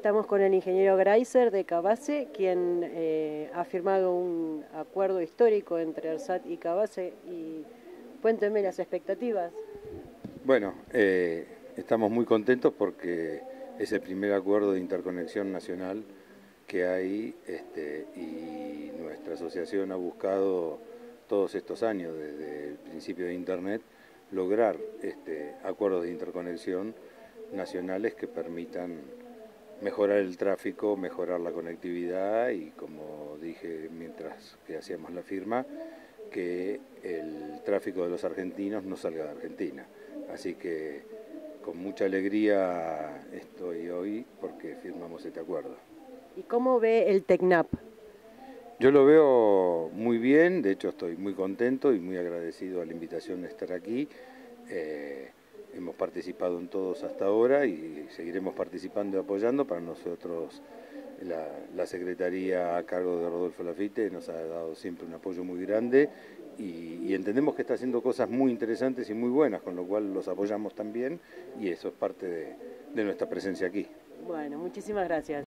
Estamos con el ingeniero Greiser de Cabase, quien ha firmado un acuerdo histórico entre ARSAT y Cabase. Y cuénteme las expectativas. Bueno, estamos muy contentos porque es el primer acuerdo de interconexión nacional que hay y nuestra asociación ha buscado todos estos años, desde el principio de Internet, lograr acuerdos de interconexión nacionales que permitan mejorar el tráfico, mejorar la conectividad y, como dije mientras que hacíamos la firma, que el tráfico de los argentinos no salga de Argentina. Así que con mucha alegría estoy hoy porque firmamos este acuerdo. ¿Y cómo ve el TECNAP? Yo lo veo muy bien, de hecho estoy muy contento y muy agradecido a la invitación de estar aquí. Hemos participado en todos hasta ahora y seguiremos participando y apoyando. Para nosotros la Secretaría a cargo de Rodolfo Laffitte nos ha dado siempre un apoyo muy grande y entendemos que está haciendo cosas muy interesantes y muy buenas, con lo cual los apoyamos también y eso es parte de nuestra presencia aquí. Bueno, muchísimas gracias.